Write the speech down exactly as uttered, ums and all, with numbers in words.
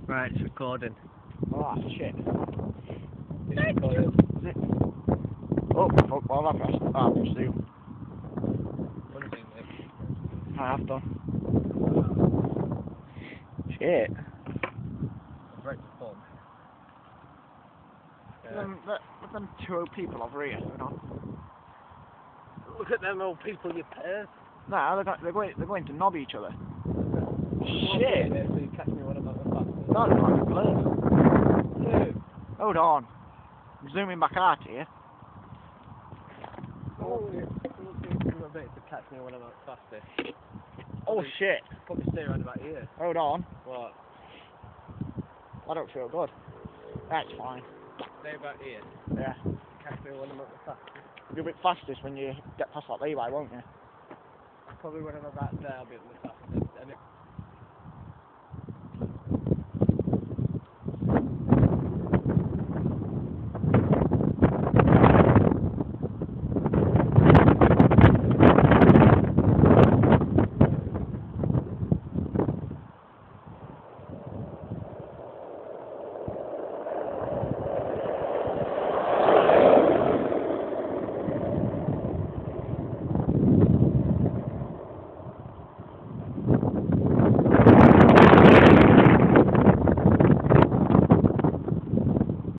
Right, it's recording. Oh shit. It's recording. Is it? Oh, fuck, well I've pressed. Oh, I've pressed zoom. What do you think, mate? I have done. Shit. I'm ready to form. Look at them, look, look at them two old people over here going on. Look at them old people you pairs. No, they're, go- they're, going, they're going to knob each other. Shit! Shit! So you catch me one about the fastest. That looks like a blur. Dude. Hold on. I'm zooming back out here. Oh, you're a bit to catch me one about the fastest. Oh Probably, shit. probably stay around about here. Hold on. What? I don't feel good. That's fine. Stay about here. Yeah. Catch me one about the fastest. You'll be fastest when you get past that lay-by, won't you? Probably when I'm about there, I'll be at the fastest.